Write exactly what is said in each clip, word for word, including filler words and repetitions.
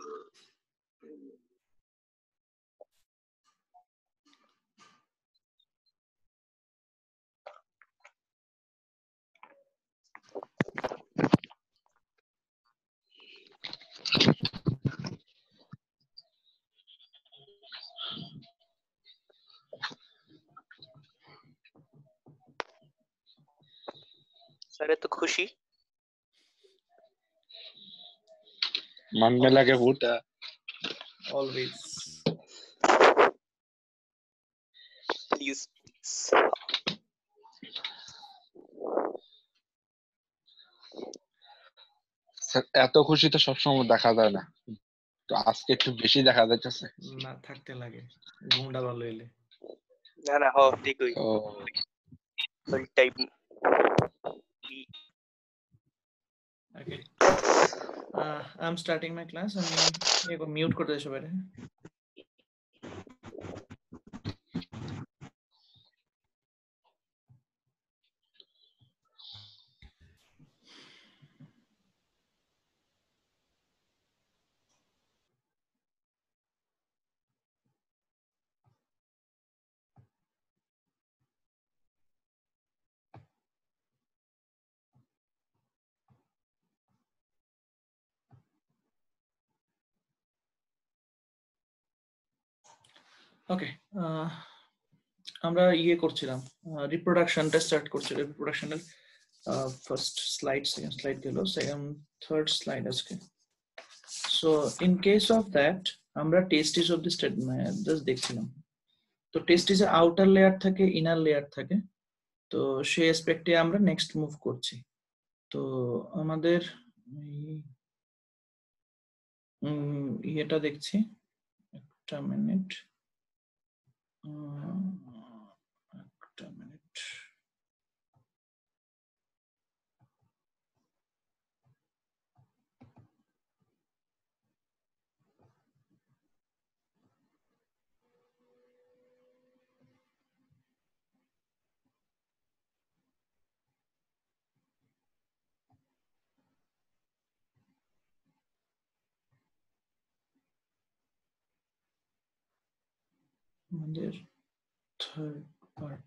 Sir तो खुशी मन में लगे फूटा always प्लीज এত খুশি তো সবসময় দেখা যায় না, তো আজকে একটু বেশি দেখা যাচ্ছে না থাকতে লাগে ঘুমটা ভালো এলে না না हो ठीक हुई ও full time okay uh, I'm starting my class and ये को mute कर दे सबारे ওকে আমরা ইয়ে করছিলাম রিপ্রোডাকশনটা স্টার্ট করছিলাম রিপ্রোডাকশনের ফার্স্ট স্লাইড সেকেন্ড স্লাইড গেল সেকেন্ড থার্ড স্লাইড আজকে so in case of that আমরা testis of the statement just দেখছিলাম তো টেস্টিসে আউটার লেয়ার থাকে ইনার লেয়ার থাকে তো সেই অ্যাসপেক্টে আমরা নেক্সট মুভ করছি তো আমাদের এটা দেখছি একটা মিনিট একটা মিনিট আমাদের third part.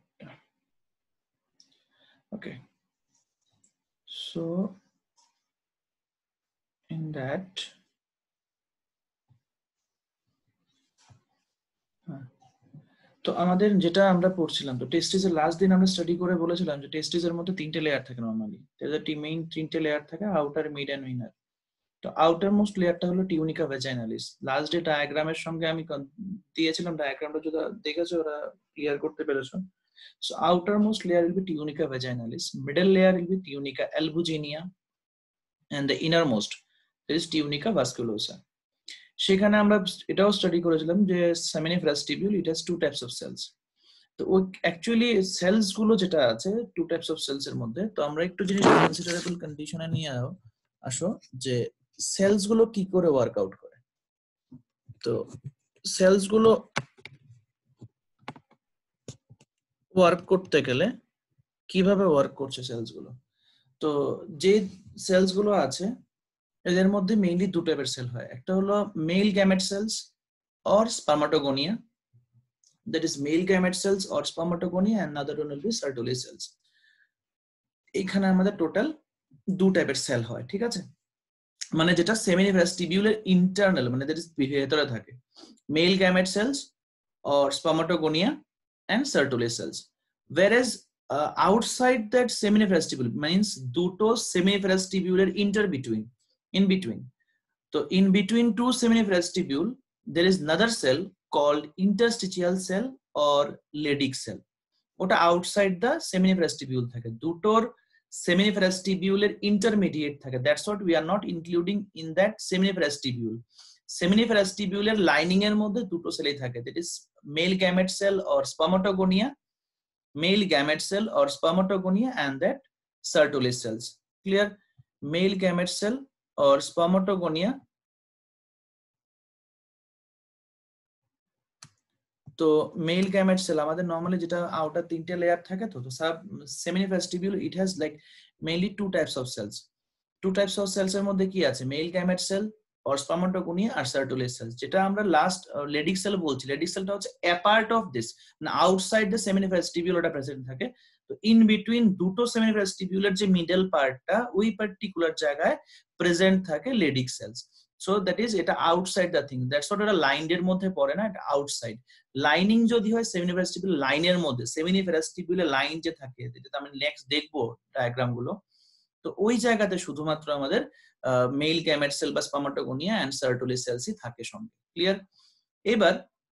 Okay, so in that তো আমাদের যেটা আমরা পড়ছিলাম তো টেস্টিসের লাস্ট দিন আমরা স্টাডি করে বলেছিলাম যে টেস্টিসের মধ্যে তিনটে লেয়ার থাকে নরমালি তাদের মেইন তিনটে লেয়ার থাকে আউটার মিড এন্ড ইনার তো আউটার মোস্ট লেয়ারটা হলো টিউনিকা ভ্যাজাইনালিস লাস্ট ডে ডায়াগ্রামের সঙ্গে আমি দিয়েছিলাম ডায়াগ্রামটা যদি দেখেছো ওরা ক্লিয়ার করতে পেরেছো so outermost layer will be tunica vaginalis middle layer will be tunica albuginea and the innermost that is tunica vasculosa সেখানে আমরা এটাও স্টাডি করেছিলাম যে seminiferous tubule it has two types of cells তো অ্যাকচুয়ালি সেলস গুলো যেটা আছে two types of sales এর মধ্যে তো আমরা একটু জিনিস কনসিডারেবল কন্ডিশনে নিয়ে আসো যে সেলস গুলো কি করে ওয়ার্কআউট করে তো সেলস গুলো ওয়ার্ক করতে গেলে কিভাবে ওয়ার্ক করছে সেলস গুলো তো যে সেলস গুলো আছে এদের মধ্যে মেইনলি দুটো টাইপের সেল হয় একটা হলো male gamete cells or spermatogonia that is male gamete cells or spermatogonia and another one will be Sertoli cells এখানে আমাদের টোটাল দু টাইপের সেল হয় ঠিক আছে মানে যেটা seminiferous tubule এর ইন্টারনাল মানে দ্যাট ইজ ভিতরে থাকে male gamete cells or spermatogonia and Sertoli cells whereas uh, outside that seminiferous tubule means দুটো seminiferous tubule এর inter between in between so in between two seminiferous tubule there is another cell called interstitial cell or Leydig cell ওটা outside the seminiferous tubule থাকে দুটোর seminiferous tubule এর intermediate থাকে that's what we are not including in that seminiferous tubule seminiferous tubule এর lining এর মধ্যে দুটো সেলই থাকে that is male gamete cell or spermatogonia male gamete cell or spermatogonia and that Sertoli cells clear male gamete cell or spermatogonia তো male gamete cell আমাদের normally যেটা outer তিনটে layer থাকে তো তো sub seminiferous tubule it has like mainly two types of cells two types of cells এর মধ্যে কি আছে male gamete cell or spermatogonia আর Sertoli cells, যেটা আমরা লাস্ট লেডিক সেল বলছি। লেডিক সেলটা হচ্ছে a part of this, মানে আউটসাইড দ্য seminiferous tubule ওটা প্রেজেন্ট থাকে। তো ইন বিটুইন দুটো seminiferous tubule এর যে মিডল পার্টটা ওই পার্টিকুলার জায়গায় প্রেজেন্ট থাকে Leydig cells. So that is এটা outside the thing, that's what, এটা লাইনের মধ্যে পড়ে না, এটা আউটসাইড। লাইনিং যদি হয় seminiferous tubule লাইনের মধ্যে, seminiferous tubule লাইন যে থাকে, যেটা আমি নেক্সট দেখবো ডায়াগ্রাম গুলো, তো ওই জায়গাতে শুধুমাত্র আমাদের মেল গ্যামেট সেল বা স্পার্মাটোগোনিয়া এন্ড সার্টোলি সেলসই থাকে সঙ্গে। ক্লিয়ার? এবার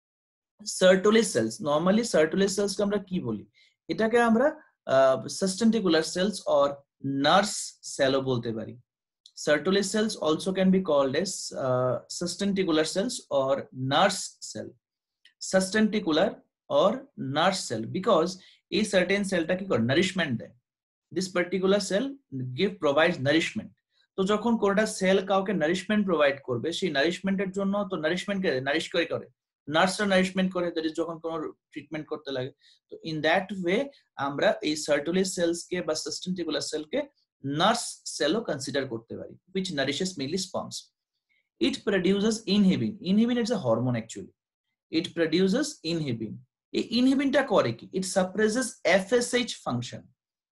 Sertoli cells, normally Sertoli cells কে আমরা কি বলি? এটাকে আমরা সাস্টেন্টিকুলার সেলস অর নার্স সেলও বলতে পারি। Sertoli cells also can be called as sustentacular cells or nurse cell. Sustentacular or nurse cell because এই সার্টেন সেলটা কি করে, নারিশমেন্ট দেয়। This particular cell give provides nourishment. তো যখন কোনটা সেল কাউকে নারিশমেন্ট প্রোভাইড করবে, সেই নারিশমেন্টের জন্য তো নারিশমেন্ট কে নারিশ করে করে নার্সরা নারিশমেন্ট করে, দ্যাট ইজ যখন কোনো ট্রিটমেন্ট করতে লাগে। তো ইন দ্যাট ওয়ে আমরা এই সার্টোলি সেলস কে বা সাস্টেন্টিকুলার সেল কে নার্স সেলও কনসিডার করতে পারি, which nourishes mainly sperms. It produces inhibin. Inhibin is a hormone actually. It produces inhibin. এই ইনহিবিনটা করে কি? It suppresses F S H function.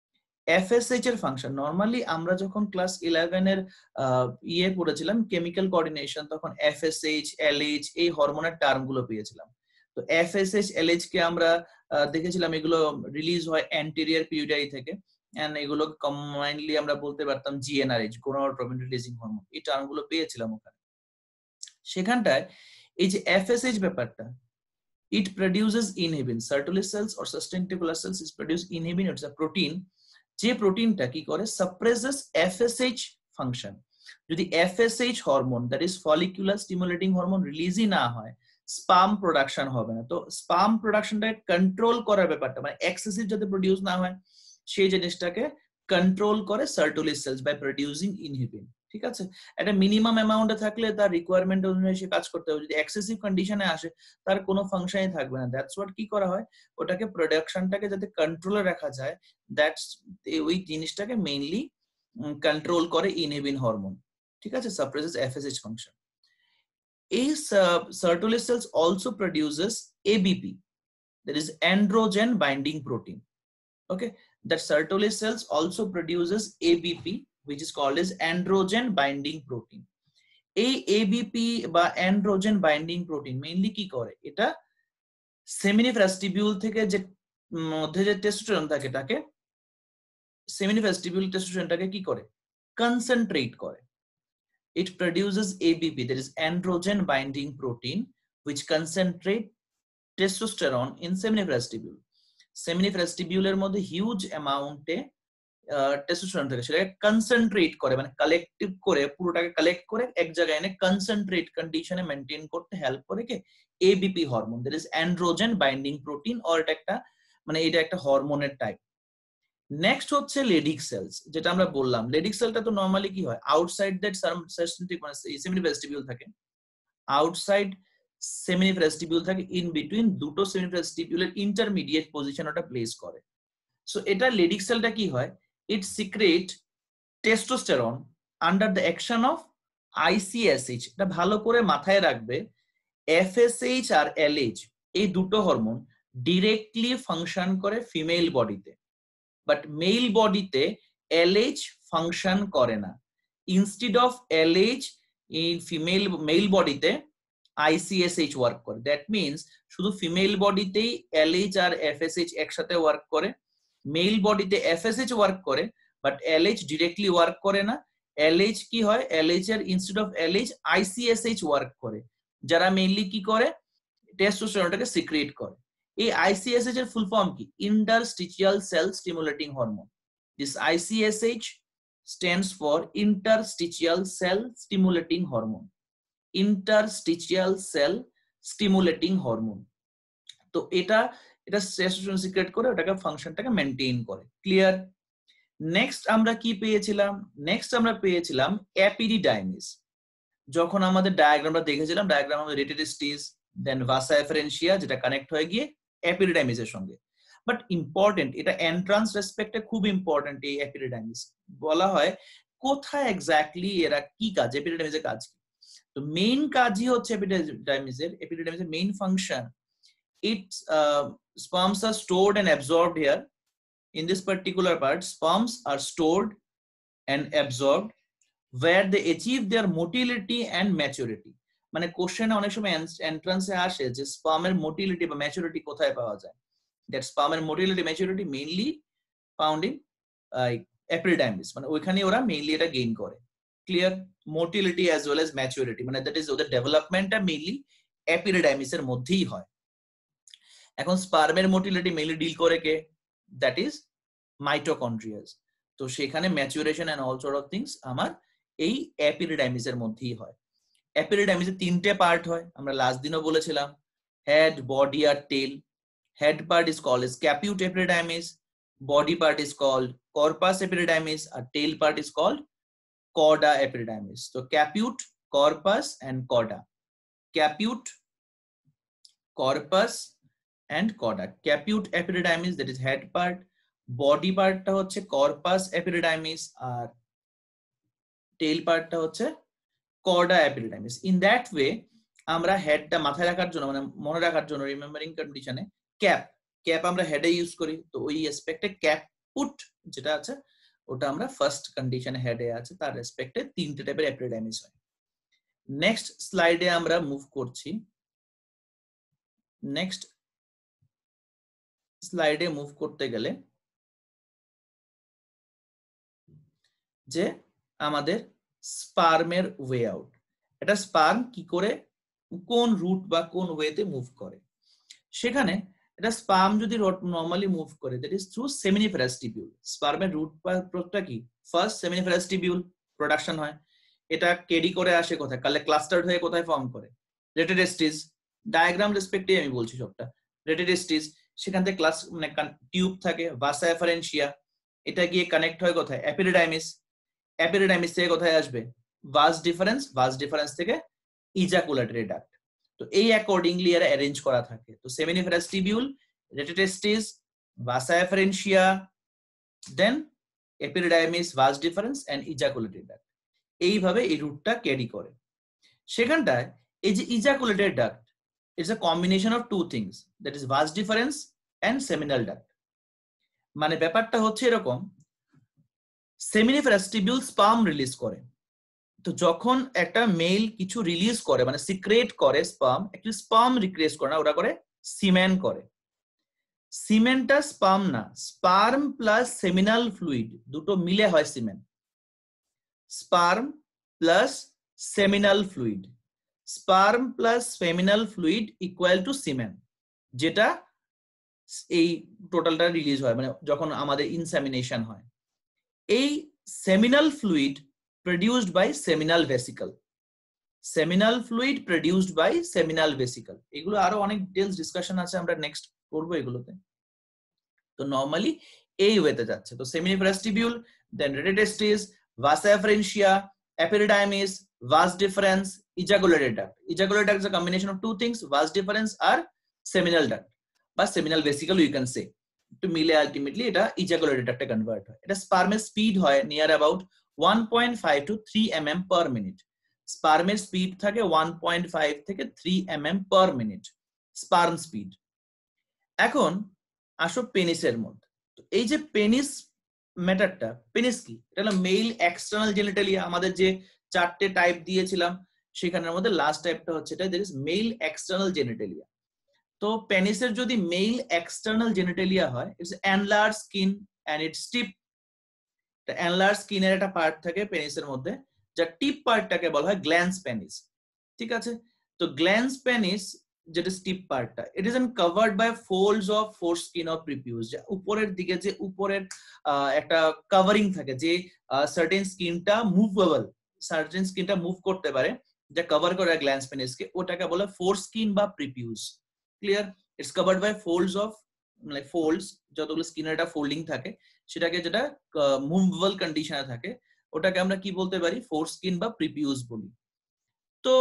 F S H এর ফাংশন, নরমালি আমরা যখন ক্লাস ইলেভেন এর ইয়ে পড়েছিলাম কেমিক্যাল কোঅর্ডিনেশন, তখন F S H, L H এই হরমোনের টার্ম গুলো পেয়েছিলাম। তো F S H, L H কে আমরা দেখেছিলাম এগুলো রিলিজ হয় অ্যান্টেরিয়র পিউটারি থেকে, এন্ড এগুলো কম্বাইনলি আমরা বলতে পারতাম G N R H, gonadotropin releasing hormone, এই টার্ম গুলো পেয়েছিলাম ওখানে। সেখানটায় এই যে F S H ব্যাপারটা, it produces inhibin. Sertoli cells or sustentacular cells is produce inhibin. It's a protein যে প্রোটিনটা কি করে, suppresses F S H function. যদি F S H hormone, that is follicular stimulating hormone, রিলিজই না হয়, sperm production হবে না। তো স্পার্ম প্রোডাকশনটাকে কন্ট্রোল করার ব্যাপারটা, মানে এক্সেসিভ যাতে প্রোডিউস না হয় সেই জিনিসটাকে কন্ট্রোল করে Sertoli cells by producing inhibin. ঠিক আছে, একটা মিনিমাম অ্যামাউন্টে থাকলে তার রিকোয়ারমেন্ট অনুযায়ী সে কাজ করতে হবে। যদি এক্সেসিভ কন্ডিশনে আসে তার কোনো ফাংশনই থাকবে না। দ্যাটস হোয়াট কি করা হয়, ওটাকে প্রোডাকশনটাকে যাতে কন্ট্রোলে রাখা যায়, দ্যাটস ওই জিনিসটাকে মেইনলি কন্ট্রোল করে ইনহিবিন হরমোন। ঠিক আছে, suppresses F S H function. এই Sertoli cells also produces A B P, that is androgen binding protein. Okay, that Sertoli cells also produces A B P, which is called as androgen binding protein. এই A B P বা androgen binding protein mainly কি করে, এটা seminiferous tubule থেকে যে মধ্যে যে testosterone থাকে, এটাকে seminiferous tubule টেস্টোস্টেরনটাকে কি করে, কনসেন্ট্রেট করে। It produces A B P, that is androgen binding protein, which concentrate testosterone in seminiferous tubule. seminiferous tubule এর মধ্যে হিউজ অ্যামাউন্টে টেস্টোস্টেরন থাকে, সেটাকে কনসেন্ট্রেট করে, মানে কালেক্টিভ করে, পুরোটাকে কালেক্ট করে এক জায়গায় এনে কনসেন্ট্রেট কন্ডিশনে মেইনটেইন করতে হেল্প করে কে, A B P hormone, that is androgen binding protein, or এটা একটা মানে এটা একটা হরমোনের টাইপ। নেক্সট হচ্ছে লেডিক সেলস, যেটা আমরা বললাম। লেডিক সেলটা তো নরমালি কি হয়, আউটসাইড দ্যাট সার্টেন মানে seminiferous tubule থাকে, আউটসাইড seminiferous tubule থাকে, ইন বিটুইন দুটো seminiferous tubule এর ইন্টারমিডিয়েট পজিশন ওটা প্লেস করে। সো এটা লেডিক সেলটা কি হয়, it secrete testosterone under the action of I C S H। এটা ভালো করে মাথায় রাখবে, F S H আর L H এই দুটো হরমোন ডিরেক্টলি ফাংশন করে ফিমেল বডিতে, বাট মেল বডিতে L H ফাংশন করে না। Instead of L H in female male বডিতে I C S H work করে। দ্যাট মিনস শুধু ফিমেল বডিতেই L H আর F S H একসাথে ওয়ার্ক করে, মেল বডিতে F S H ওয়ার্ক করে, but L H directly work করে না। L H কি হয়, L H এর instead of L H I C S H work করে, যারা মেইনলি কি করে, টেস্টোস্টেরনটাকে সিক্রেট করে। এই I C S H এর ফুল ফর্ম কি, interstitial cell stimulating hormone. This I C S H stands for interstitial cell stimulating hormone. Interstitial cell stimulating hormone. তো এটা এটা টেস্টোস্টেরন সিক্রেট করে ওটাকে ফাংশনটাকে মেইনটেইন করে। ক্লিয়ার? নেক্সট আমরা কি পেয়েছিলাম, নেক্সট আমরা পেয়েছিলাম অ্যাপিডিডাইমিস। যখন আমাদের ডায়াগ্রামটা দেখেছিলাম, ডায়াগ্রাম আমাদের রেটিডিস্টিস, দেন ভাসা এফারেনশিয়া, যেটা কানেক্ট হয়ে গিয়ে অ্যাপিডিডাইমিসের সঙ্গে। বাট ইম্পর্টেন্ট, এটা এন্ট্রান্স রেসপেক্টে খুব ইম্পর্টেন্ট। এই অ্যাপিডিডাইমিস বলা হয় কোথায় এক্স্যাক্টলি এরা কি কাজ, অ্যাপিডিডাইমিসের কাজ কি। তো মেইন কাজই হচ্ছে এপিডিডাইমিসের এপিডিডাইমিসের main function its uh, sperms are stored and absorbed here. In this particular part, sperms are stored and absorbed where they achieve their motility and maturity. মানে কোশ্চেনে অনেক সময় এন্ট্রান্সে আসে যে স্পার্মের মোটিলিটি বা ম্যাচুরিটি কোথায় পাওয়া যায়। দ্যাট স্পার্মের motility maturity mainly found in epididymis, মানে ওইখানে ওরা মেইনলি এটা গেইন করে। Clear? Motility as well as maturity, মানে দ্যাট ইজ ওদের ডেভেলপমেন্টটা মেইনলি এপিডিডাইমিসের মধ্যেই হয়। এখন স্পার্মের মোটিলিটি মেইনলি ডিল করে কে? That is mitochondrias. তো সেখানে maturation and all sort of things আমার এই এপিডিডাইমিসের মধ্যেই হয়। এপিডিডাইমিসের তিনটে পার্ট হয়, আমরা লাস্ট দিনও বলেছিলাম, হেড, বডি আর tail. Head part is called as caput epididymis, body part is called corpus epididymis আর tail part is called cauda epididymis. তো caput, corpus and cauda. Caput, corpus and chorda. Capute epididymis, that is head part. Body part টা হচ্ছে corpus epididymis আর tail part টা হচ্ছে chorda epididymis. In that way আমরা হেডটা মাথায় রাখার জন্য, মানে মনে রাখার জন্য, রিমেম্বারিং কন্ডিশনে ক্যাপ ক্যাপ আমরা হেডে ইউজ করি। তো ওই রেসপেক্টে ক্যাপুট যেটা আছে ওটা আমরা ফার্স্ট কন্ডিশনে হেডে আছে, তার রেসপেক্টে তিনটে টাইপের এপিডিডাইমিস হয়। নেক্সট স্লাইডে আমরা মুভ করছি। নেক্সট স্লাইডে মুভ করতে গেলে যে আমাদের স্পার্মের ওয়ে আউট, এটা স্পার্ম কি করে কোন রুট বা কোন ওয়েতে মুভ করে, সেখানে এটা স্পার্ম যদি নরমালি মুভ করে that is through seminiferous tubule. স্পার্মের রুট পাথটা কি? ফার্স্ট সেমিনিফেরাস টিবিউল প্রোডাকশন হয়, এটা কেডি করে আসে কোথায়? কালে ক্লাস্টার্ড হয়ে কোথায় ফর্ম করে? রেটেডেস্টিস। ডায়াগ্রাম রেসপেক্টে আমি বলছি সবটা। রেটেডেস্টিস, সেখান থেকে ক্লাস মানে টিউব থাকে, ভাসা এফারেনশিয়া, এটা গিয়ে কানেক্ট হয় কোথায়? এপিডিডাইমিস। এপিডিডাইমিস থেকে কোথায় আসবে? ভাস ডিফারেন্স, ভাস ডিফারেন্স থেকে ইজাকুলেটরি ডাক্ট। তো এই অ্যাকর্ডিংলি এরা অ্যারেঞ্জ করা থাকে। তো seminiferous tubule, rete testis, vasa efferentia, then epididymis, vas deferens and ejaculatory duct, এইভাবে এই রুটটা ক্যারি করে। সেখানটায় এই যে ejaculatory duct, it's a combination of two things, that is vas deferens and seminal duct. মানে ব্যাপারটা হচ্ছে এরকম, সেমিনিফেরাস টিবিউল স্পার্ম রিলিজ করে। তো যখন একটা মেল কিছু রিলিজ করে মানে সিক্রেট করে স্পার্ম, একটু স্পার্ম রিক্রিয়েট করে না, ওটা করে সিমেন করে। সিমেনটা স্পার্ম না, স্পার্ম প্লাস সেমিনাল ফ্লুইড দুটো মিলে হয় semen. Sperm plus seminal fluid, sperm plus seminal fluid equal to semen, যেটা এই টোটালটা রিলিজ হয় মানে যখন আমাদের ইনসেমিনেশন হয়। এই seminal fluid produced by seminal vesicle, seminal fluid produced by seminal vesicle. এগুলো আরো অনেক ডিটেইলস ডিসকাশন আছে, আমরা নেক্সট করব এগুলোতে। তো নরমালি এই ওয়েতে যাচ্ছে। তো seminiferous tubule, then rete testis, vasa efferentia, epididymis, vas deferens, ejaculatory duct. Ejaculatory duct is a combination of two things, vas deferens or seminal duct, বা seminal vesicle you can say. To মিলে ultimately এটা ejaculatory duct এ convert হয়। এটা স্পার্মের speed হয় near about one point five to three millimeters per minute। স্পার্মের speed থাকে one point five থেকে three millimeters per minute sperm speed. এখন আসো পেনিসের মধ্যে। তো এই যে পেনিস ম্যাটারটা, পেনিস কি? এটা হলো মেল এক্সটার্নাল জেনিটালিয়া। আমাদের যে চারটে টাইপ দিয়েছিলাম সেখানের মধ্যে লাস্ট টাইপটা হচ্ছে এটা, that is male external genitalia. তো পেনিসের যদি মেল এক্সটার্নাল জেনিটালিয়া হয়, its enlarge skin and its tip. এটা এনলার্জ স্কিনের একটা পার্ট থাকে পেনিসের মধ্যে, যা টিপ পার্টটাকে বলা হয় গ্ল্যান্স পেনিস। ঠিক আছে? তো গ্ল্যান্স পেনিস যেটা স্টিপ পার্টটা, it is covered by folds of foreskin of prepuce. উপরের দিকে যে উপরের একটা কভারিং থাকে, যে সার্টেন স্কিনটা মুভেবল, সার্টেন স্কিনটা মুভ করতে পারে, যা কভার করে গ্ল্যান্স পেনিসকে, ওটাকে বলে ফোরস্কিন বা prepuce. Clear? Its covered by folds of, মানে ফোল্ডস, যতগুলো স্কিনের একটা ফোল্ডিং থাকে সেটাকে, যেটা মুভেবল কন্ডিশনে থাকে, ওটাকে আমরা কি বলতে পারি? ফোরস্কিন বা প্রিপিউস বলি। তো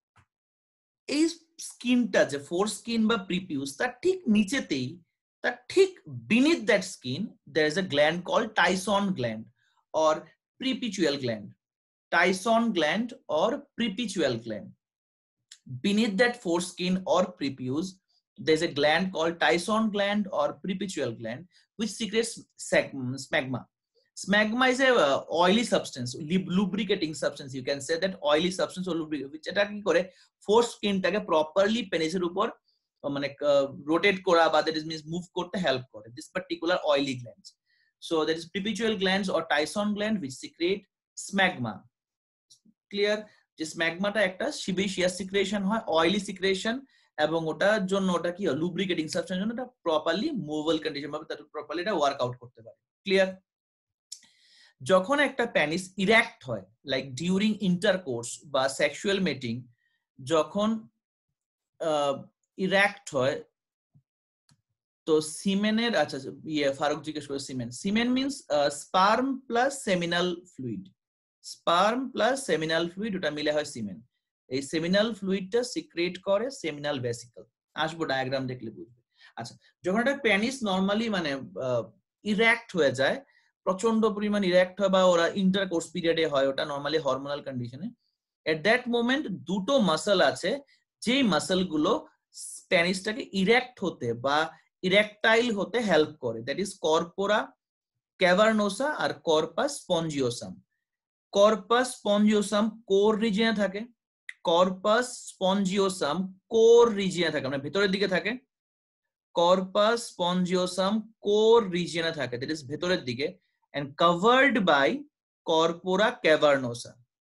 এই স্কিনটা যে ফোর স্কিন বা প্রিপিউস, তার ঠিক নিচেতেই, তার ঠিক beneath that skin, there is a gland called Tyson gland or preputial gland. Tyson gland or prepuceal gland. Beneath that foreskin or prepuce, there's a gland called Tyson gland or prepuceal gland, which secretes smegma. Smegma is a uh, oily substance, lubricating substance. You can say that oily substance or lubricant, which এটা কি করে foreskin টাকে properly penis এর উপর মানে rotate করা বা that is means move করতে help করে. This particular oily glands. So there is prepuceal glands or Tyson gland which secrete smegma. Clear? যে স্ম্যাগমাটা একটা সিবেশিয়াস সিক্রেশন হয়, অয়েলি সিক্রেশন, এবং ওটার জন্য ওটা কি লুব্রিকেটিং সাবস্টেন্স জন্য এটা প্রপারলি মুভেবল কন্ডিশন ভাবে তার প্রপারলি এটা ওয়ার্কআউট করতে পারে। ক্লিয়ার? যখন একটা পেনিস ইরেক্ট হয় লাইক ডিউরিং ইন্টারকোর্স বা সেক্সুয়াল মেটিং, যখন ইরেক্ট হয় তো সিমেনের, আচ্ছা ইয়ে ফারুক জিজ্ঞেস করে semen, semen means sperm plus seminal fluid, sperm plus seminal fluid ওটা মিলে হয় সিমেন। এই সেমিনাল ফ্লুইডটা সিক্রেট করে সেমিনাল ভেসিকল, আসবো ডায়াগ্রাম দেখলে বুঝবে। আচ্ছা, যখন একটা পেনিস নরমালি মানে ইরেক্ট হয়ে যায়, প্রচন্ড পরিমাণ ইরেক্ট হয় বা ওরা ইন্টারকোর্স পিরিয়ডে হয়, ওটা নরমালি হরমোনাল কন্ডিশনে, এট দ্যাট মোমেন্ট দুটো মাসল আছে যেই মাসল গুলো পেনিসটাকে ইরেক্ট হতে বা ইরেকটাইল হতে হেল্প করে, দ্যাট ইজ কর্পোরা ক্যাভার্নোসা আর corpus spongiosum. Corpus spongiosum core রিজিয়নে থাকে, কর্পাস স্পঞ্জিওসাম কোর রিজিয়নে থাকে মানে ভেতরের দিকে থাকে, কর্পাস স্পঞ্জিওসাম কোর রিজিয়নে থাকে, দ্যাট ইজ ভেতরের দিকে, and covered by corpora cavernosa.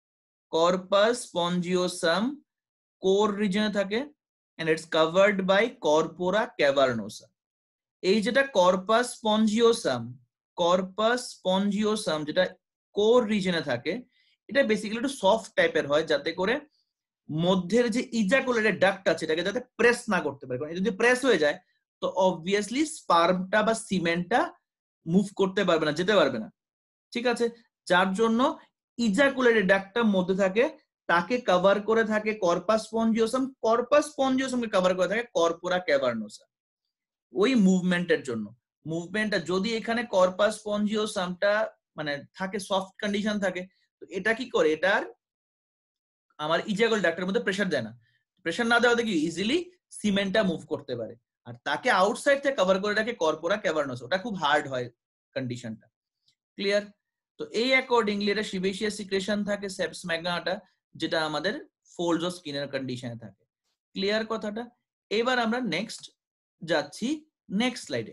Corpus spongiosum core রিজিয়নে থাকে and it's covered by corpora cavernosa. এই যেটা কর্পাস স্পঞ্জিওসাম, কর্পাস স্পঞ্জিওসাম যেটা কোর রিজনে থাকে, এটা বেসিক্যালি একটু সফট টাইপের হয় যাতে করে মধ্যের যে ইজাকুলেটেড ডাক্ট আছে এটাকে যাতে প্রেস না করতে পারে, কারণ যদি প্রেস হয়ে যায় তো অবভিয়াসলি স্পার্মটা বা সিমেন্টটা মুভ করতে পারবে না, যেতে পারবে না, ঠিক আছে? যার জন্য ইজাকুলেটেড ডাক্টটা মধ্যে থাকে, তাকে কভার করে থাকে কর্পাস স্পঞ্জিওসাম, কর্পাস স্পঞ্জিওসামকে কভার করে থাকে কর্পোরা ক্যাভার্নোসা, ওই মুভমেন্টের জন্য। মুভমেন্টটা যদি এখানে কর্পাস স্পঞ্জিওসামটা মানে থাকে সফট কন্ডিশন থাকে, তো এটা কি করে, এটার আমার ইজাকুলেটেড ডাক্টের মধ্যে প্রেসার দেয় না, প্রেসার না দেওয়াতে কি ইজিলি সিমেন্টটা মুভ করতে পারে, আর তাকে আউটসাইড থেকে কভার করে রাখে কর্পোরা ক্যাভার্নোসা, ওটা খুব হার্ড হয় কন্ডিশনটা। ক্লিয়ার? তো এই অ্যাকর্ডিংলি এটা সিবেশিয়াস সিক্রেশন থাকে স্ম্যাগমাটা, যেটা আমাদের ফোল্ডস অফ স্কিনের কন্ডিশনে থাকে। ক্লিয়ার কথাটা? এবার আমরা নেক্সট যাচ্ছি, নেক্সট স্লাইডে।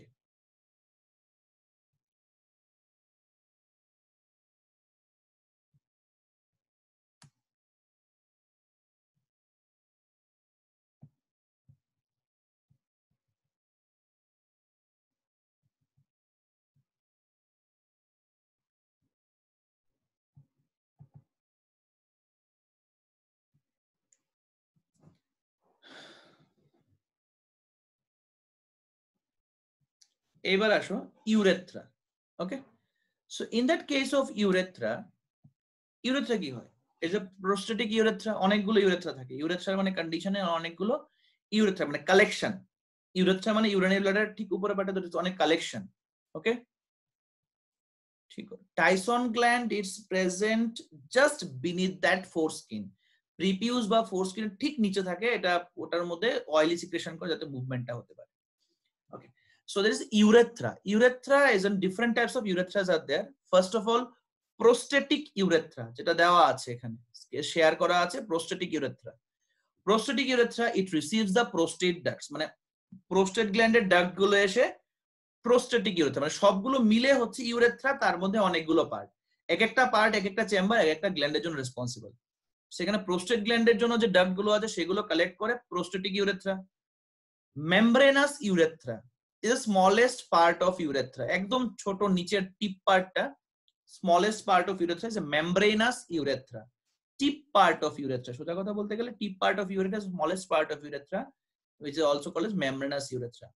এবার আসো urethra. Okay, so in that case of urethra, urethra কি হয়? এই যে প্রোস্টেটিক ইউরেথ্রা, অনেকগুলো ইউরেথ্রা থাকে, ইউরেথ্রা মানে কন্ডিশনে অনেকগুলো ইউরেথ্রা মানে কালেকশন, ইউরেথ্রা মানে ইউরিনারি ব্লাডার ঠিক উপরে পাটে অনেক কালেকশন। ওকে, ঠিক আছে। Tyson gland its present just beneath that foreskin, prepuce বা ফোরস্কিন ঠিক নিচে থাকে, এটা ওটার মধ্যে অয়েলি সিক্রেশন করে যাতে মুভমেন্টটা হতে পারে। ওকে, so there is urethra. Urethra is in different types of urethras are there. First of all, prostatic urethra, যেটা দেওয়া আছে এখানে শেয়ার করা আছে, prostatic urethra. Prostatic urethra it receives the prostate ducts, মানে prostate gland এর ডাক্ট গুলো এসে prostatic urethra মানে সবগুলো মিলে হচ্ছে ইউরেথ্রা, তার মধ্যে অনেকগুলো পার্ট, এক একটা পার্ট এক একটা চেম্বার এক একটা গ্ল্যান্ডের জন্য রেসপন্সিবল। সেখানে প্রোস্টেট গ্ল্যান্ডের জন্য যে ডাক্ট গুলো আছে সেগুলো কালেক্ট করে prostatic urethra. Membranous urethra is the smallest part of urethra, একদম ছোট নিচের টিপ পার্টটা, smallest part of urethra is a membranous urethra, tip part of urethra, সোজা কথা বলতে গেলে tip part of urethra is smallest part of urethra, which is also called as membranous urethra.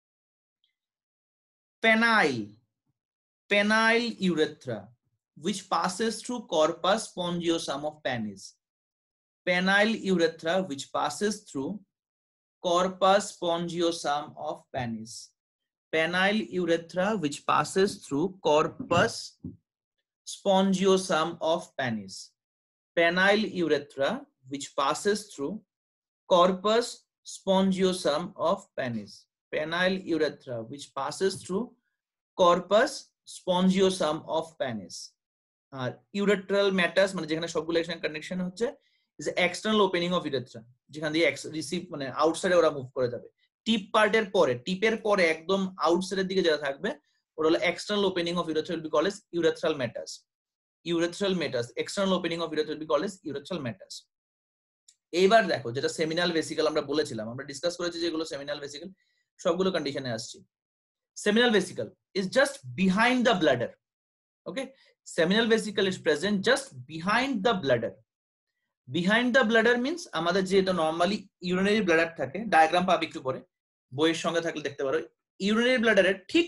Penile, penile urethra, which passes through corpus spongiosum of penis. Penile urethra which passes through corpus spongiosum of penis. Penile urethra which passes through corpus spongiosum of penis. penile urethra which passes through corpus spongiosum of penis. Penile urethra which passes through corpus spongiosum of penis. আর ইউরেট্রাল ম্যাটাস মানে যেখানে সবগুলো এখানে connection হচ্ছে is external opening of urethra, যেখান দিয়ে receive মানে আউটসাইডে ওরা move করে যাবে। টিপ পার্টের পরে, টিপের পরে একদম আউটসাইডের দিকে যেটা থাকবে ওটা হলো external opening of urethra, will be called as urethral meatus. Urethral meatus, external opening of urethra will be called as urethral meatus. এইবার দেখো যেটা সেমিনাল ভেসিকল আমরা বলেছিলাম, আমরা ডিসকাস করেছি যেগুলো সেমিনাল ভেসিকল, সবগুলো কন্ডিশনে আসছি। Seminal vesicle is just behind the bladder. Okay, seminal vesicle is present just behind the bladder. Behind the bladder means আমাদের যেটা নরমালি ইউরিনারি ব্লাডার থাকে, ডায়াগ্রাম পাবে একটু পরে, বইয়ের সঙ্গে থাকলে দেখতে পারো। ইউরিনারি ব্লাডারের ঠিক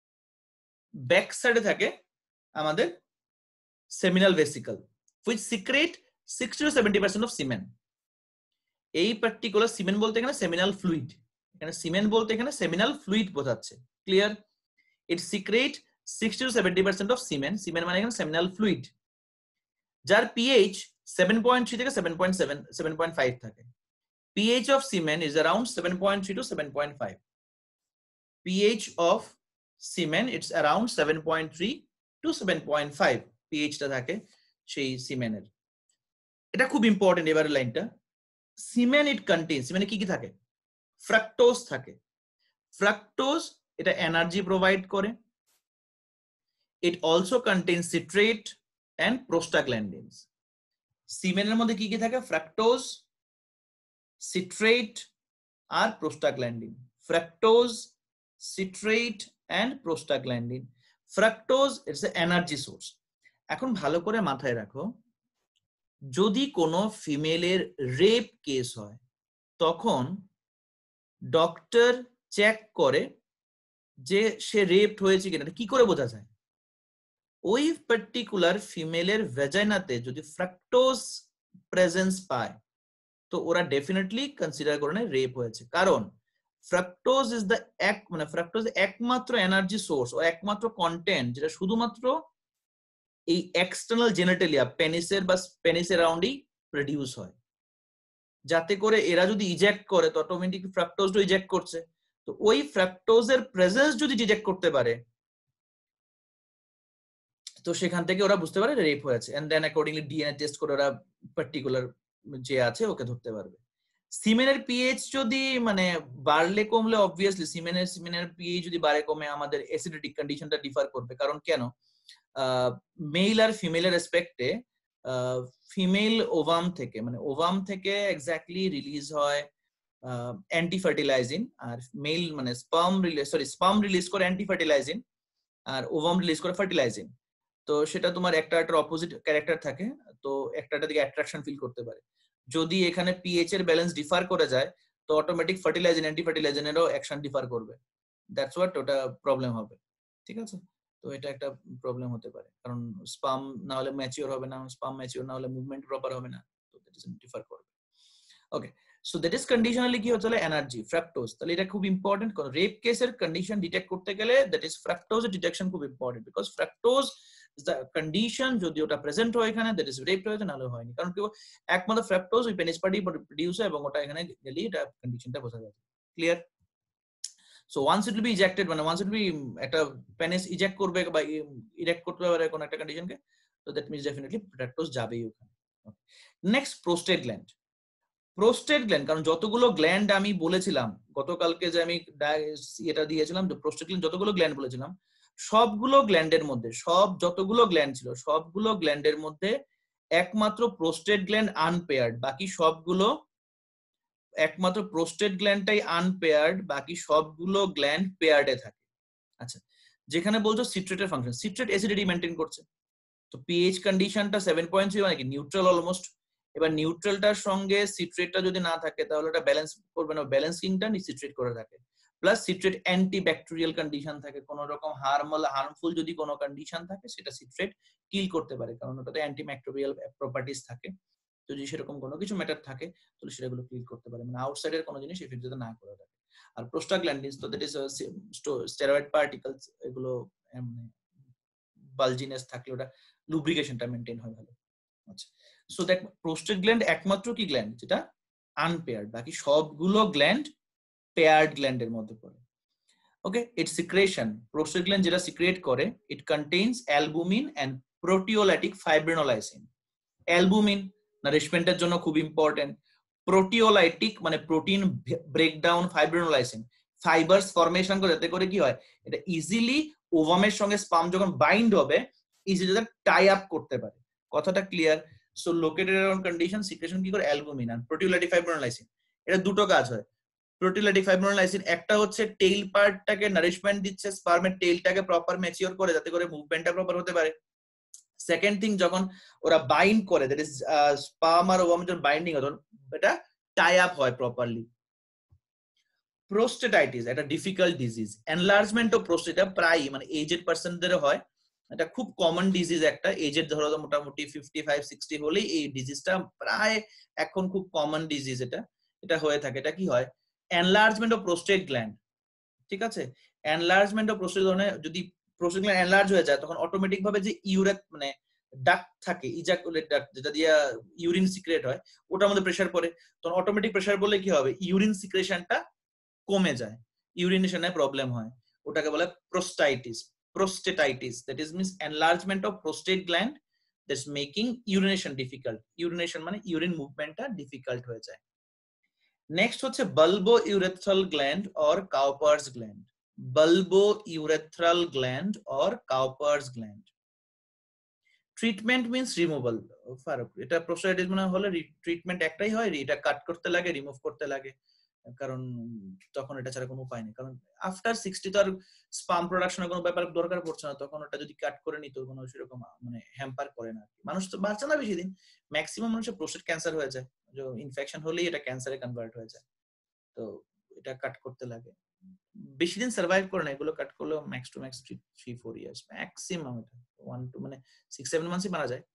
ব্যাক সাইডে থাকে আমাদের seminal vesicle which secrete sixty to seventy percent of semen. এই পার্টিকুলার সিমেন বলতে এখানে সেমিনাল ফ্লুইড, এখানে সিমেন বলতে এখানে সেমিনাল ফ্লুইড বোঝাচ্ছে। Clear? It secrete sixty to seventy percent of semen, semen মানে এখানে seminal fluid, যার pH seven point three থেকে seven point seven, seven point five থাকে। pH of semen is around seven point three to seven point five. pH of semen it's around seven point three to seven point five pH টা থাকে সেই সিমেনের। এটা খুব important এবারের লাইনটা। সিমেন ইট contains, সিমেনে কি কি থাকে? ফ্রাক্টোজ থাকে। ফ্রাক্টোজ এটা এনার্জি প্রোভাইড করে। It also contains citrate and prostaglandins. সিমেনের মধ্যে কি কি থাকে? ফ্রাক্টোজ, সিট্রেট আর prostaglandin. Fructose, citrate and prostaglandin. Fructose its a energy source. এখন ভালো করে মাথায় রাখো, যদি কোনো ফিমেলের রেপ কেস হয় তখন ডক্টর চেক করে যে সে রেপড হয়েছে কিনা। কি করে বোঝা যায়? ওই পার্টিকুলার ফিমেলের ভেজাইনাতে যদি ফ্রাক্টোজ প্রেজেন্স পায় তো ওরা ডেফিনেটলি কনসিডার করে নেয় রেপ হয়েছে, কারণ ফ্রাক্টোজ ইজ দ্য এক মানে ফ্রাক্টোজ একমাত্র এনার্জি সোর্স ও একমাত্র কন্টেন্ট যেটা শুধুমাত্র এই এক্সটার্নাল জেনিটালিয়া পেনিসের বা পেনিস অ্যারাউন্ডই প্রডিউস হয়, যাতে করে এরা যদি ইজেক্ট করে তো অটোমেটিক ফ্রাক্টোজটা ইজেক্ট করছে। তো ওই ফ্রাক্টোজের প্রেজেন্স যদি ডিটেক্ট করতে পারে তো সেখান থেকে ওরা বুঝতে পারে রেপ হয়েছে, and then accordingly DNA test করে ওরা পার্টিকুলার যে আছে ওকে ধরতে পারবে। সিমেনের পিএইচ যদি মানে বাড়লে কমলে অবভিয়াসলি সিমেনের সিমেনের পিএইচ যদি বাড়ে কমে আমাদের অ্যাসিডিটিক কন্ডিশনটা ডিফার করবে। কারণ কেন? মেল আর ফিমেলের রেসপেক্টে ফিমেল ওভাম থেকে মানে ওভাম থেকে এক্স্যাক্টলি রিলিজ হয় অ্যান্টি ফার্টিলাইজিন, আর মেল মানে sperm release sorry sperm release করে অ্যান্টি ফার্টিলাইজিন আর ওভাম রিলিজ করে ফার্টিলাইজিন। তো সেটা তোমার একটা একটা অপোজিট ক্যারেক্টার থাকে, তো একটাটা দিকে অ্যাট্রাকশন ফিল করতে পারে। যদি এখানে পিএইচ এর ব্যালেন্স ডিফার করে যায় তো অটোমেটিক ফার্টিলাইজিন অ্যান্টি ফার্টিলাইজিনেরও অ্যাকশন ডিফার করবে। দ্যাটস হোয়াট ওটা প্রবলেম হবে। ঠিক আছে, তো এটা একটা প্রবলেম হতে পারে, কারণ স্পার্ম না হলে ম্যাচিওর হবে না, স্পার্ম ম্যাচিওর না হলে মুভমেন্ট প্রপার হবে না, তো দ্যাট ইজ ডিফার করবে। Okay, so that is conditionally কি হচ্ছে এনার্জি ফ্রাক্টোজ। তাহলে এটা খুব ইম্পর্টেন্ট, কারণ রেপ কেসের কন্ডিশন ডিটেক্ট করতে গেলে দ্যাট ইজ ফ্রাক্টোজ ডিটেকশন খুব important, because fructose is the condition যদি ওটা প্রেজেন্ট হয় এখানে দ্যাট ইজ রেপ হয়েছে, নাহলে হয়নি। কারণ কি একমাত্র ফ্রাক্টোজ ওই পেনিস পার্টি প্রডিউস হয় এবং ওটা এখানে গেলে এটা কন্ডিশনটা বোঝা যাবে। Clear? So once it will be ejected মানে ওয়ান্স ইট উইল বি একটা পেনিস ইজেক্ট করবে বা ইরেক্ট করতে পারে কোন একটা কন্ডিশনকে, তো দ্যাট মিন্স ডেফিনেটলি ফ্রাক্টোজ যাবেই ওখানে। Next prostate gland. Prostate gland, কারণ যতগুলো গ্ল্যান্ড আমি বলেছিলাম গতকালকে যে আমি এটা দিয়েছিলাম যে প্রোস্টেট গ্ল্যান্ড যতগুলো গ্ল্যান্ড বলেছিলাম সবগুলো গ্ল্যান্ডের মধ্যে সব যতগুলো গ্ল্যান্ড ছিল সবগুলো গ্ল্যান্ডের মধ্যে একমাত্র প্রোস্টেট গ্ল্যান্ড আনপেয়ার্ড, বাকি সবগুলো একমাত্র প্রোস্টেট গ্ল্যান্ডটাই আনপেয়ার্ড, বাকি সবগুলো গ্ল্যান্ড পেয়ার্ডে থাকে। আচ্ছা, যেখানে বলছো সিট্রেটের ফাংশন, সিট্রেট অ্যাসিডিটি মেইনটেইন করছে, তো পিএইচ কন্ডিশনটা সেভেন পয়েন্ট থ্রি মানে কি নিউট্রাল অলমোস্ট। এবার নিউট্রালটার সঙ্গে সিট্রেটটা যদি না থাকে তাহলে এটা ব্যালেন্স করবে না, ব্যালেন্সিংটা সিট্রেট করে থাকে। Plus citrate anti bacterial condition থাকে, কোন রকম হার্মফুল হার্মফুল যদি কোনো কন্ডিশন থাকে সেটা সিট্রেট কিল করতে পারে, কারণ ওটাতে অ্যান্টি ব্যাকটেরিয়াল প্রপার্টিজ থাকে। যদি সেরকম কোনো কিছু ম্যাটার থাকে তাহলে সেটাগুলো কিল করতে পারে, মানে আউটসাইডের কোনো জিনিস এফেক্ট যাতে না করে থাকে। আর প্রোস্টাগ্ল্যান্ডিনস তো দ্যাট ইজ স্টেরয়েড পার্টিকলস, এগুলো বালজিনেস থাকলে ওটা লুব্রিকেশনটা মেইনটেইন হয় ভালো। আচ্ছা, সো দ্যাট প্রোস্টেট গ্ল্যান্ড একমাত্র কি গ্ল্যান্ড যেটা আনপেয়ার্ড, বাকি সবগুলো গ্ল্যান্ড পেয়ার্ড গ্ল্যান্ডের মধ্যে পড়ে। Okay, its secretion, prostate gland যেটা সিক্রেট করে, it contains albumin and proteolytic fibrinolysin. Albumin নারিশমেন্টের জন্য খুব ইম্পর্টেন্ট, প্রোটিওলাইটিক মানে protein breakdown, fibrinolysin fibres formation করে, যাতে করে কি হয় এটা ইজিলি ওভামের সঙ্গে স্পার্ম যখন বাইন্ড হবে ইজিলি টাই আপ করতে পারে। কথাটা clear? So located around condition secretion কি করে অ্যালবুমিন আর প্রোটিওলাইটিক ফাইব্রিনোলাইসিন। এটা দুটো কাজ হয় প্রোটিওলাইটিক ফাইব্রিনোলাইসিন, একটা হচ্ছে টেইল পার্টটাকে নারিশমেন্ট দিচ্ছে, স্পার্মের টেইলটাকে প্রপার ম্যাচিওর করে যাতে করে মুভমেন্টটা প্রপার হতে পারে। সেকেন্ড থিং, যখন ওরা বাইন্ড করে দ্যাট ইজ স্পার্ম আর ওভাম যখন বাইন্ডিং হয় তখন এটা টাই আপ হয় প্রপারলি। প্রোস্টেটাইটিস একটা difficult disease, enlargement of prostata প্রায় মানে এজেড পার্সনদের হয়, এটা খুব কমন ডিজিজ একটা, এজেড ধরো মোটামুটি ফিফটি ফাইভ সিক্সটি হলেই এই ডিজিজটা প্রায় এখন খুব কমন ডিজিজ এটা এটা হয়ে থাকে। এটা কি হয় এনলার্জমেন্ট অফ প্রোস্টেট গ্ল্যান্ড, ঠিক আছে? এনলার্জমেন্ট অফ প্রোস্টেট ধরনের যদি প্রোস্টেট গ্ল্যান্ড এনলার্জ হয়ে যায় তখন অটোমেটিক ভাবে যে ইউরেট মানে ডাক্ট থাকে, ইজাকুলেট ডাক্ট যেটা দিয়ে ইউরিন সিক্রেট হয় ওটার মধ্যে প্রেসার পড়ে, তখন অটোমেটিক প্রেসার পড়লে কি হবে ইউরিন সিক্রেশনটা কমে যায়, ইউরিনেশনে প্রবলেম হয়, ওটাকে বলে prostatitis, prostatitis. That is means enlargement of prostate gland that's making urination difficult, urination মানে ইউরিন মুভমেন্টটা ডিফিকাল্ট হয়ে যায়। নেক্সট হচ্ছে bulbourethral gland or Cowper's gland, bulbourethral gland or Cowper's gland. Treatment means removal, Farooq এটা prostatitis মানে হলে treatment একটাই হয়, এটা কাট করতে লাগে, রিমুভ করতে লাগে, কারণ তখন এটা ছাড়া কোনো উপায় নেই, কারণ আফটার সিক্সটি তো আর স্পার্ম প্রোডাকশনের কোনো ব্যাপার দরকার পড়ছে না, তখন ওটা যদি কাট করে নিত কোনো সেরকম মানে হ্যাম্পার করে না। মানুষ তো বাঁচে না বেশি দিন, ম্যাক্সিমাম মানুষের প্রোস্টেট ক্যান্সার হয়ে যায়, যে ইনফেকশন হলেই এটা ক্যান্সারে কনভার্ট হয়ে যায়, তো এটা কাট করতে লাগে, বেশি দিন সার্ভাইভ করে না, এগুলো কাট করলেও max to max three four years maximum, এটা ওয়ান টু মানে সিক্স সেভেন মান্থসই মারা যায়।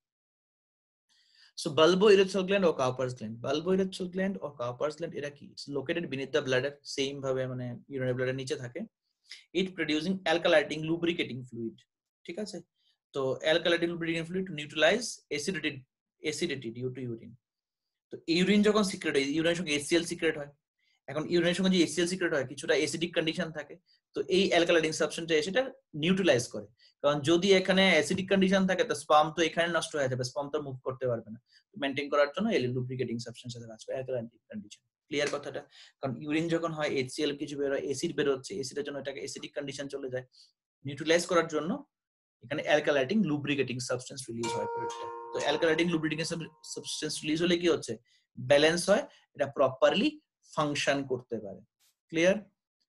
So bulbourethral gland or Cowper's gland, bulbourethral gland or Cowper's gland এটা কি? It's located beneath the bladder, same ভাবে মানে urinary bladder নিচে থাকে। It producing alkylating lubricating fluid, ঠিক আছে? তো alkylating lubricating fluid to neutralize acidity acidity due to urine। তো ইউরিন যখন সিক্রেট হয়, ইউরিনের সঙ্গে এইচসিএল সিক্রেট হয়, এখন ইউরিনের সঙ্গে যে এইচসিএল সিক্রেট হয় কিছুটা অ্যাসিডিক কন্ডিশন থাকে, তো এই অ্যালকালাইটিং সাবস্টেন্সটা সেটা নিউট্রালাইজ করে, কারণ যদি এখানে অ্যাসিডিক কন্ডিশন থাকে তো স্পার্ম তো এখানে নষ্ট হয়ে যাবে, স্পার্ম তো মুভ করতে পারবে না, মেইনটেইন করার জন্য এই লুব্রিকেটিং সাবস্টেন্স আছে কাজ করে অ্যালকালাইটিং কন্ডিশন। ক্লিয়ার কথাটা? কারণ ইউরিন যখন হয় এইচসিএল কিছু বের হয়, অ্যাসিড বের হচ্ছে, অ্যাসিডের জন্য এটাকে অ্যাসিডিক কন্ডিশন চলে যায়, নিউট্রালাইজ করার জন্য এখানে অ্যালকালাইটিং লুব্রিকেটিং সাবস্টেন্স রিলিজ হয় প্রোডাক্টটা। তো অ্যালকালাইটিং লুব্রিকেটিং সাবস্টেন্স রিলিজ হলে কি হচ্ছে ব্যালেন্স হয়, এটা প্রপারলি ফাংশন করতে পারে। ক্লিয়ার?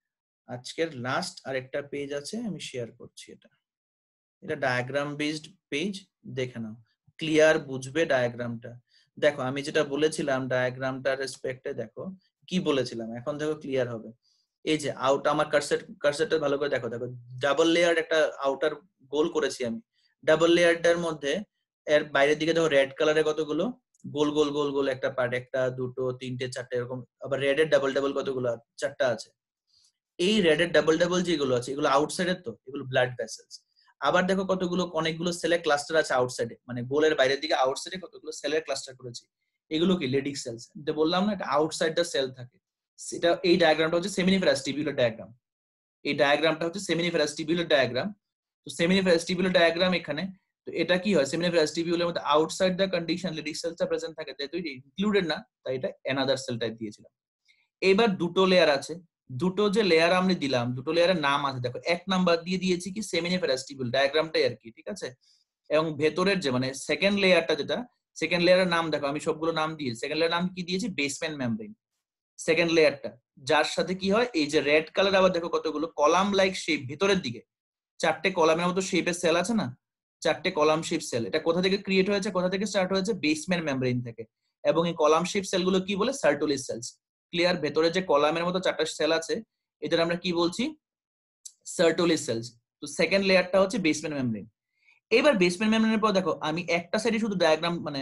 আজকের লাস্ট আরেকটা পেজ আছে আমি শেয়ার করছি, এটা এটা ডায়াগ্রাম বেসড পেজ, দেখে নাও, ক্লিয়ার বুঝবে ডায়াগ্রামটা। দেখো আমি যেটা বলেছিলাম ডায়াগ্রামটা রেসপেক্টে দেখো কি বলেছিলাম, এখন দেখো ক্লিয়ার হবে। এই যে আউট আমার কার্সেট কার্সেটটা ভালো করে দেখো, দেখো ডাবল লেয়ার একটা আউটার গোল করেছি আমি, ডাবল লেয়ারটার মধ্যে এর বাইরের দিকে দেখো রেড কালারের কতগুলো গোল গোল গোল গোল একটা পার্ট, একটা দুটো তিনটে চারটে এরকম, আবার রেড এর ডাবল ডাবল কতগুলো চারটা আছে। এই রেড এর ডাবল ডাবল যেগুলো আছে এগুলো আউটসাইডের, তো এগুলো ব্লাড ভেসেলস। আবার দেখো কতগুলো অনেকগুলো সেলের ক্লাস্টার আছে আউটসাইডে, মানে গোলের বাইরের দিকে আউটসাইডে কতগুলো সেলের ক্লাস্টার করেছি, এগুলো কি লেডিক সেলস। এটা বললাম না, এটা আউটসাইড দা সেল থাকে। সেটা এই ডায়াগ্রামটা হচ্ছে সেমিনিফেরাস টিবিউলার ডায়াগ্রাম, এই ডায়াগ্রামটা হচ্ছে সেমিনিফেরাস টিবিউলার ডায়াগ্রাম। তো সেমিনিফেরাস টিবিউলার ডায়াগ্রাম এখানে, তো এটা কি হয় সেমিনিফেরাস টিবিউলের মধ্যে আউটসাইড দা কন্ডিশন লেডিক সেলসটা প্রেজেন্ট থাকে, যেহেতু এটা ইনক্লুডেড না তাই এটা অ্যানাদার সেল টাইপ দিয়েছিলাম। এবার দুটো লেয়ার আছে, দুটো যে লেয়ার আমরা দিলাম দুটো লেয়ারের নাম আছে, দেখো এক নাম্বার দিয়ে দিয়েছি কি সেমিনিফেরাস টিবিউল ডায়াগ্রামটাই আর কি, ঠিক আছে? এবং ভেতরের যে মানে সেকেন্ড লেয়ারটা যেটা, সেকেন্ড লেয়ারের নাম দেখো আমি সবগুলো নাম দিয়েছি, সেকেন্ড লেয়ার নাম কি দিয়েছি বেসমেন্ট মেমব্রেন, সেকেন্ড লেয়ারটা, যার সাথে কি হয় এই যে রেড কালার, আবার দেখো কতগুলো কলাম লাইক শেপ ভেতরের দিকে, চারটে কলামের মতো শেপের সেল আছে না, চারটে কলাম শেপ সেল। এটা কোথা থেকে ক্রিয়েট হয়েছে, কোথা থেকে স্টার্ট হয়েছে, বেসমেন্ট মেমব্রেন থেকে। এবং এই কলাম শেপ সেলগুলো কি বলে সার্টোলিস সেলস। ক্লিয়ার? ভেতরে যে কলামের মতো চারটা সেল আছে এদের আমরা কি বলছি সার্টোলিস সেলস। তো সেকেন্ড লেয়ারটা হচ্ছে বেসমেন্ট মেমব্রেন। এবার বেসমেন্ট মেমব্রেনের পর দেখো আমি একটা সাইডে শুধু ডায়াগ্রাম মানে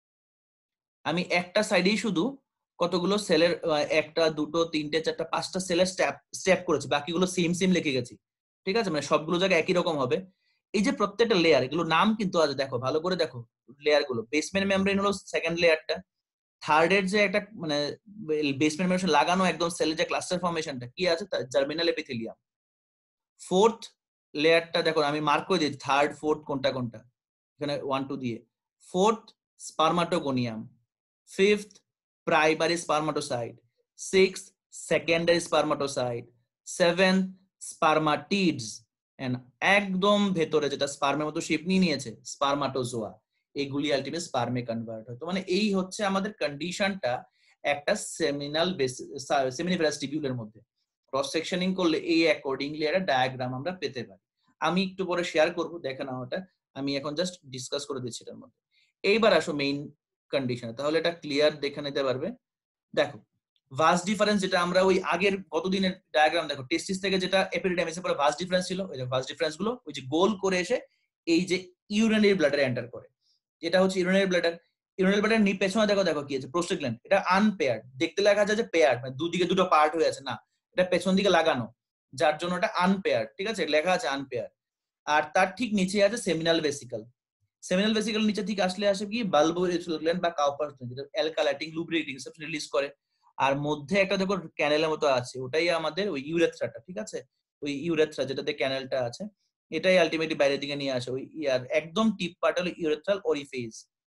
আমি একটা সাইডেই শুধু কতগুলো সেলের একটা দুটো তিনটে চারটা পাঁচটা সেলের স্টেপ স্টেপ করেছি, বাকিগুলো সেম সেম লিখে গেছি, ঠিক আছে? মানে সবগুলো জায়গায় একই রকম হবে। এই যে প্রত্যেকটা লেয়ার এগুলো নাম কিন্তু আছে, দেখো ভালো করে দেখো, লেয়ার গুলো, বেসমেন্ট মেমব্রেন হলো সেকেন্ড লেয়ারটা, থার্ড এর যে একটা মানে বেসমেন্ট মেমব্রেন লাগানো একদম সেলের যে ক্লাস্টার ফর্মেশনটা কি আছে তার জার্মিনাল এপিথেলিয়াম। ফোর্থ লেয়ারটা দেখো আমি মার্ক করে দিই থার্ড ফোর্থ কোনটা কোনটা এখানে ওয়ান টু দিয়ে। Fourth spermatogonium, fifth primary spermatocyte, six secondary spermatocyte, seventh spermatids, and একদম ভেতরে যেটা স্পার্মের মতো শেপ নিয়ে নিয়েছে স্পারমাটোজোয়া, এগুলি আলটিমেট স্পার্মে কনভার্ট হয়। তো মানে এই হচ্ছে আমাদের কন্ডিশনটা একটা সেমিনাল সেমিনিফেরাস টিবিউলের মধ্যে। ক্রস সেকশনিং করলে এই অ্যাকর্ডিংলি একটা ডায়াগ্রাম আমরা পেতে পারি। আমি একটু পরে শেয়ার করব, দেখে নাও ওটা, আমি এখন জাস্ট ডিসকাস করে দিচ্ছি এটার মধ্যে। এইবার আসো মেইন কন্ডিশন, তাহলে এটা ক্লিয়ার দেখে নিতে পারবে। দেখো ভাস্ট ডিফারেন্স যেটা আমরা ওই আগের কতদিনের ডায়াগ্রাম, দেখো টেস্টিস থেকে যেটা এপিডিডাইমিসের পরে ভাস্ট ডিফারেন্স ছিল, ওই যে ভাস্ট ডিফারেন্স গুলো ওই যে গোল করে এসে এই যে ইউরিনারি ব্লাডারে এন্টার করে, এটা হচ্ছে ইউরিনারি ব্লাডার। ইউরিনারি ব্লাডার নি পেছনে দেখো দেখো কি আছে প্রোস্টেগ্ল্যান্ড, এটা আনপেয়ার্ড, দেখতে লেখা যায় যে পেয়ার্ড মানে দুদিকে দুটো পার্ট হয়ে আছে, না এটা পেছন দিকে লাগানো, যার জন্য এটা আনপেয়ার্ড, ঠিক আছে লেখা আছে আনপেয়ার্ড। আর তার ঠিক নিচে আছে সেমিনাল ভেসিকল। সেমিনাল ভেসিকল নিচে থেকে আসলে আসে কি বাল্বো ইরিথ্রাল গ্ল্যান্ড বা কাউপাস, যেটা অ্যালকালাইটিং লুব্রিকেটিং সাবস্টেন্স রিলিজ করে। আর মধ্যে একটা দেখো ক্যানেলের মতো আছে, ওটাই আমাদের ওই ইউরেথ্রাটা, ঠিক আছে ওই ইউরেথ্রা যেটাতে ক্যানেলটা আছে, এটাই আলটিমেটলি বাইরের দিকে নিয়ে আসে ওই ইয়ার একদম টিপ পার্ট হলো ইউরেথ্রাল অরিফেস।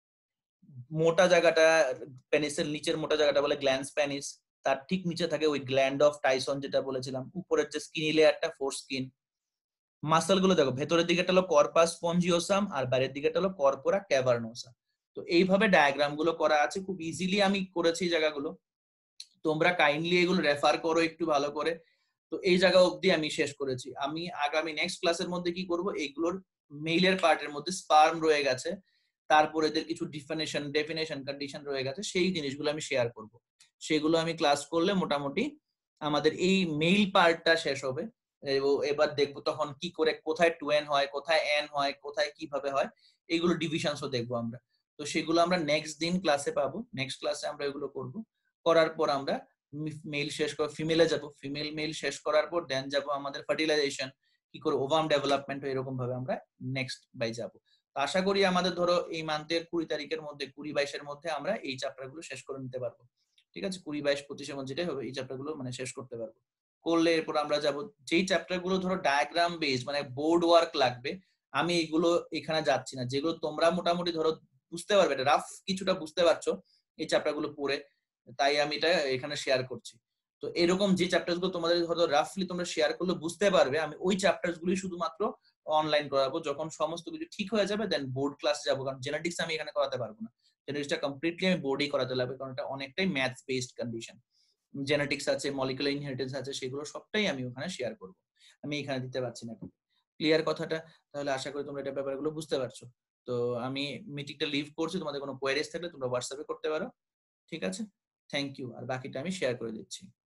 মোটা জায়গাটা পেনিসের নিচের মোটা জায়গাটা বলে গ্ল্যান্স পেনিস, তার ঠিক নিচে থাকে ওই গ্ল্যান্ড অফ টাইসন যেটা বলেছিলাম, উপরের যে স্কিনি লেয়ারটা ফোর স্কিন। মাসল গুলো দেখো ভেতরের দিকে হলো কর্পাস স্পঞ্জিওসাম আর বাইরের দিকে হলো কর্পোরা ক্যাভার্নোসা। তো এইভাবে ডায়াগ্রাম গুলো করা আছে, খুব ইজিলি আমি করেছি জায়গাগুলো, তোমরা কাইন্ডলি এগুলো রেফার করো একটু ভালো করে। তো এই জায়গা অবধি আমি শেষ করেছি। আমি আগামী নেক্সট ক্লাসের মধ্যে কি করব, এগুলোর মেইলের পার্টের মধ্যে স্পার্ম রয়ে গেছে, তারপরে এদের কিছু ডিফিনেশন ডেফিনেশন কন্ডিশন রয়ে গেছে, সেই জিনিসগুলো আমি শেয়ার করব। সেগুলো আমি ক্লাস করলে মোটামুটি আমাদের এই মেইল পার্টটা শেষ হবে। এবার দেখবো তখন কি করে কোথায় টু এন হয়, কোথায় এন হয়, কোথায় কিভাবে হয়, এইগুলো ডিভিশনসও দেখবো আমরা। তো সেগুলো আমরা নেক্সট দিন ক্লাসে পাবো, নেক্সট ক্লাসে আমরা এগুলো করব। করার পর আমরা মেল শেষ করে ফিমেলে যাব, ফিমেল মেল শেষ করার পর দেন যাব আমাদের ফার্টিলাইজেশন, কি করে ওভাম ডেভেলপমেন্ট, এরকম ভাবে আমরা নেক্সট বাই যাব। তো আশা করি আমাদের ধরো এই মান্থের কুড়ি তারিখের মধ্যে কুড়ি বাইশের মধ্যে আমরা এই চ্যাপ্টার গুলো শেষ করে নিতে পারবো, ঠিক আছে কুড়ি বাইশ পঁচিশের মধ্যে যেটাই হবে এই চ্যাপ্টার গুলো মানে শেষ করতে পারবো। করলে এরপর আমরা যাব যেই চ্যাপ্টার গুলো ধরো ডায়াগ্রাম বেস মানে বোর্ড ওয়ার্ক লাগবে, আমি এগুলো এখানে যাচ্ছি না, যেগুলো তোমরা মোটামুটি ধরো বুঝতে পারবে, রাফ কিছুটা বুঝতে পারছো এই চ্যাপ্টার গুলো পড়ে, তাই আমি এটা এখানে শেয়ার করছি। তো এরকম যে চ্যাপ্টার গুলো তোমাদের ধরো রাফলি তোমরা শেয়ার করলে বুঝতে পারবে, আমি ওই চ্যাপ্টার গুলি শুধুমাত্র অনলাইন করাবো, যখন সমস্ত কিছু ঠিক হয়ে যাবে দেন বোর্ড ক্লাস যাবো, কারণ জেনেটিক্স আমি এখানে করাতে পারবো না, জেনেটিক্সটা কমপ্লিটলি আমি বোর্ডেই করাতে লাগবে, কারণ এটা অনেকটাই ম্যাথস বেসড কন্ডিশন, জেনেটিক্স আছে মলিকুলার ইনহেরিটেন্স আছে, সেগুলো সবটাই আমি ওখানে শেয়ার করব, আমি এখানে দিতে পারছি না। ক্লিয়ার কথাটা? তাহলে আশা করি তোমরা এটা ব্যাপারগুলো বুঝতে পারছো। তো আমি মিটিংটা লিভ করছি, তোমাদের কোনো কোয়েরিজ থাকলে তোমরা হোয়াটসঅ্যাপে করতে পারো, ঠিক আছে? থ্যাংক ইউ, আর বাকিটা আমি শেয়ার করে দিচ্ছি।